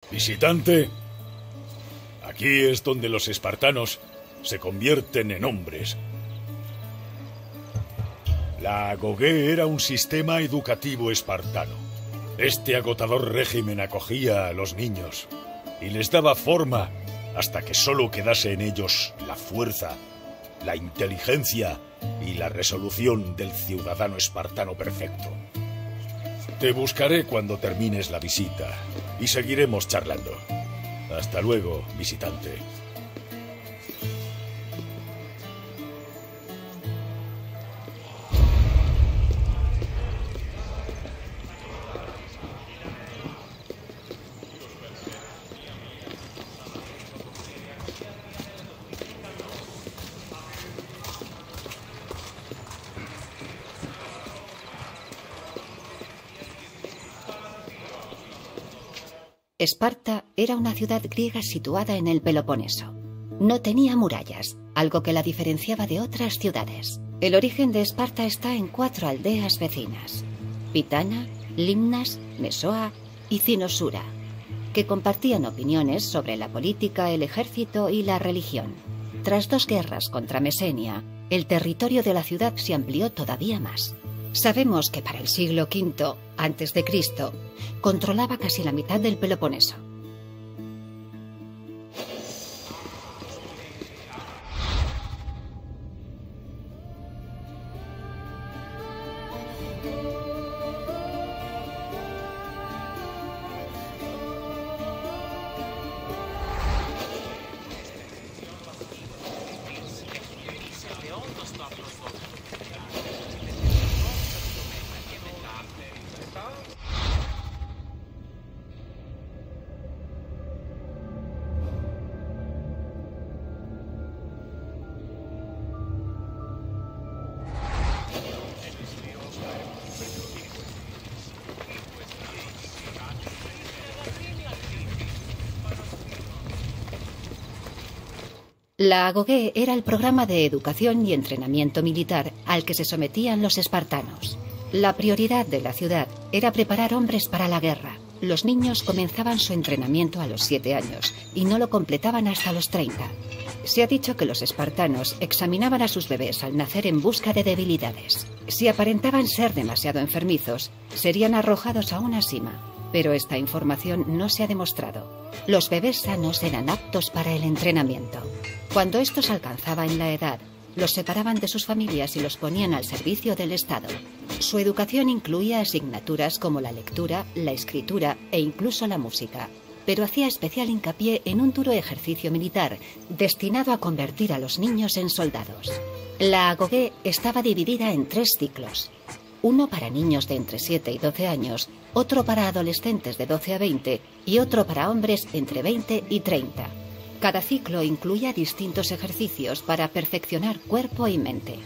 Visitante, aquí es donde los espartanos se convierten en hombres. La Agogé era un sistema educativo espartano. Este agotador régimen acogía a los niños y les daba forma hasta que solo quedase en ellos la fuerza, la inteligencia y la resolución del ciudadano espartano perfecto. Te buscaré cuando termines la visita y seguiremos charlando. Hasta luego, visitante. Esparta era una ciudad griega situada en el Peloponeso. No tenía murallas, algo que la diferenciaba de otras ciudades. El origen de Esparta está en 4 aldeas vecinas: Pitana, Limnas, Mesoa y Cinosura, que compartían opiniones sobre la política, el ejército y la religión. Tras 2 guerras contra Mesenia, el territorio de la ciudad se amplió todavía más. Sabemos que para el siglo V a.C. controlaba casi la mitad del Peloponeso. La Agogé era el programa de educación y entrenamiento militar al que se sometían los espartanos. La prioridad de la ciudad era preparar hombres para la guerra. Los niños comenzaban su entrenamiento a los 7 años y no lo completaban hasta los 30. Se ha dicho que los espartanos examinaban a sus bebés al nacer en busca de debilidades. Si aparentaban ser demasiado enfermizos, serían arrojados a una sima, pero esta información no se ha demostrado. Los bebés sanos eran aptos para el entrenamiento. Cuando estos alcanzaban la edad, los separaban de sus familias y los ponían al servicio del Estado. Su educación incluía asignaturas como la lectura, la escritura e incluso la música, pero hacía especial hincapié en un duro ejercicio militar destinado a convertir a los niños en soldados. La Agogé estaba dividida en 3 ciclos. Uno para niños de entre 7 y 12 años, otro para adolescentes de 12 a 20 y otro para hombres entre 20 y 30. Cada ciclo incluía distintos ejercicios para perfeccionar cuerpo y mente.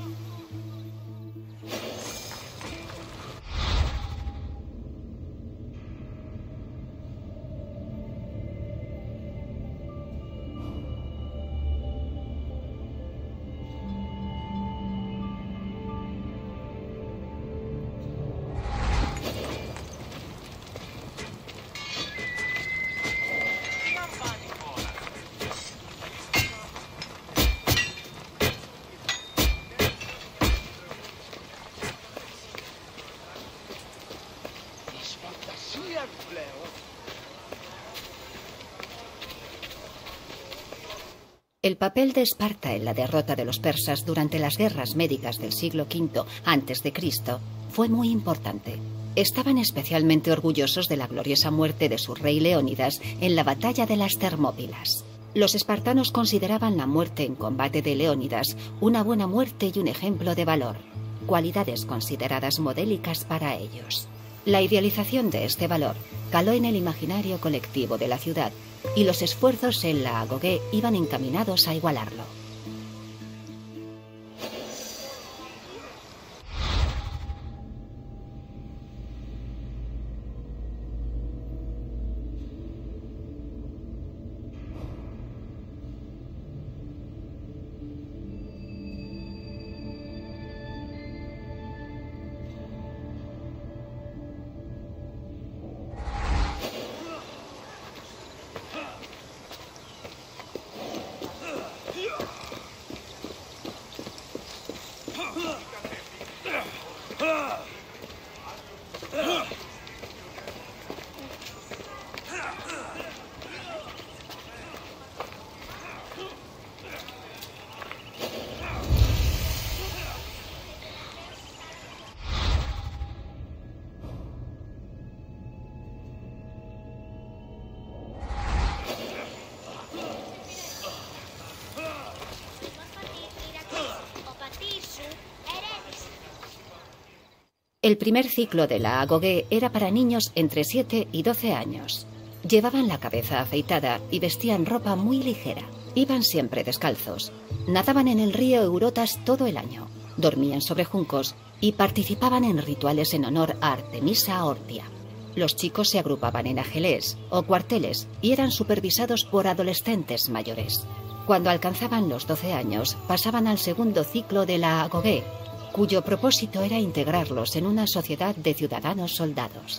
El papel de Esparta en la derrota de los persas durante las guerras médicas del siglo V a.C. fue muy importante. Estaban especialmente orgullosos de la gloriosa muerte de su rey Leónidas en la batalla de las Termópilas. Los espartanos consideraban la muerte en combate de Leónidas una buena muerte y un ejemplo de valor, cualidades consideradas modélicas para ellos. La idealización de este valor caló en el imaginario colectivo de la ciudad y los esfuerzos en la Agogé iban encaminados a igualarlo. El primer ciclo de la Agoge era para niños entre 7 y 12 años. Llevaban la cabeza afeitada y vestían ropa muy ligera. Iban siempre descalzos. Nadaban en el río Eurotas todo el año. Dormían sobre juncos y participaban en rituales en honor a Artemisa Ortia. Los chicos se agrupaban en ajelés o cuarteles y eran supervisados por adolescentes mayores. Cuando alcanzaban los 12 años, pasaban al segundo ciclo de la Agoge, cuyo propósito era integrarlos en una sociedad de ciudadanos soldados.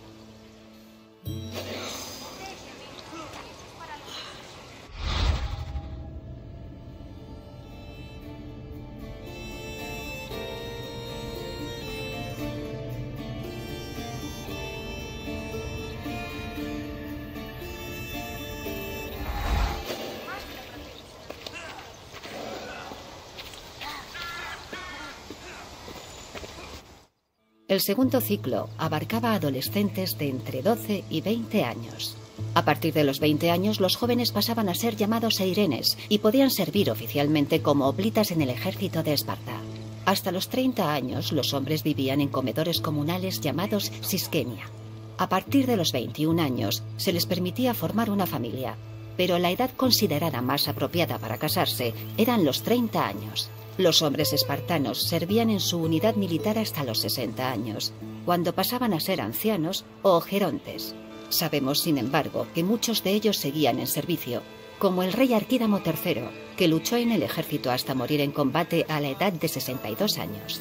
El segundo ciclo abarcaba a adolescentes de entre 12 y 20 años. A partir de los 20 años, los jóvenes pasaban a ser llamados eirenes y podían servir oficialmente como hoplitas en el ejército de Esparta. Hasta los 30 años, los hombres vivían en comedores comunales llamados siskenia. A partir de los 21 años, se les permitía formar una familia, pero la edad considerada más apropiada para casarse eran los 30 años. Los hombres espartanos servían en su unidad militar hasta los 60 años, cuando pasaban a ser ancianos o gerontes. Sabemos, sin embargo, que muchos de ellos seguían en servicio, como el rey Arquídamo III, que luchó en el ejército hasta morir en combate a la edad de 62 años.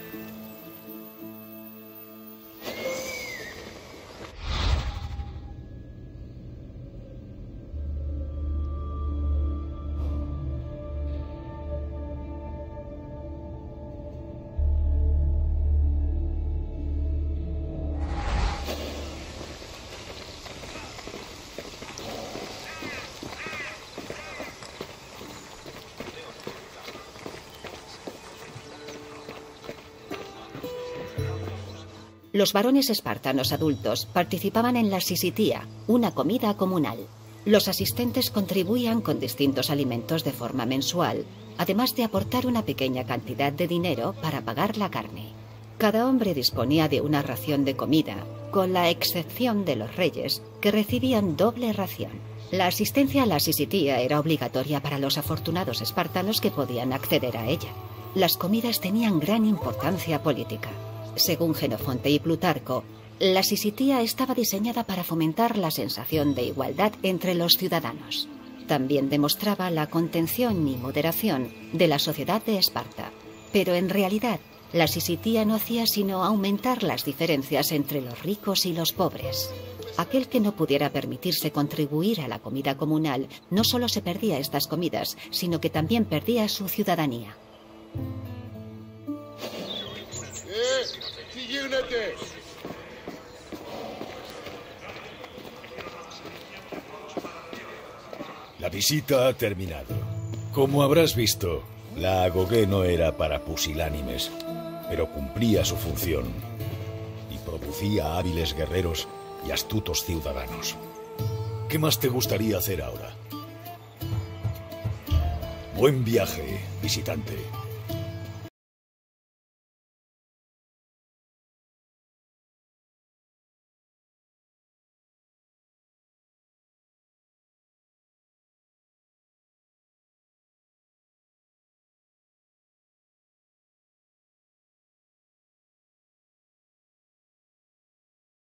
Los varones espartanos adultos participaban en la sisitía, una comida comunal. Los asistentes contribuían con distintos alimentos de forma mensual, además de aportar una pequeña cantidad de dinero para pagar la carne. Cada hombre disponía de una ración de comida, con la excepción de los reyes, que recibían doble ración. La asistencia a la sisitía era obligatoria para los afortunados espartanos que podían acceder a ella. Las comidas tenían gran importancia política. Según Jenofonte y Plutarco, la sisitía estaba diseñada para fomentar la sensación de igualdad entre los ciudadanos. También demostraba la contención y moderación de la sociedad de Esparta. Pero en realidad, la sisitía no hacía sino aumentar las diferencias entre los ricos y los pobres. Aquel que no pudiera permitirse contribuir a la comida comunal no solo se perdía estas comidas, sino que también perdía su ciudadanía. La visita ha terminado. Como habrás visto, la Agoge no era para pusilánimes, pero cumplía su función y producía hábiles guerreros y astutos ciudadanos. ¿Qué más te gustaría hacer ahora? Buen viaje, visitante.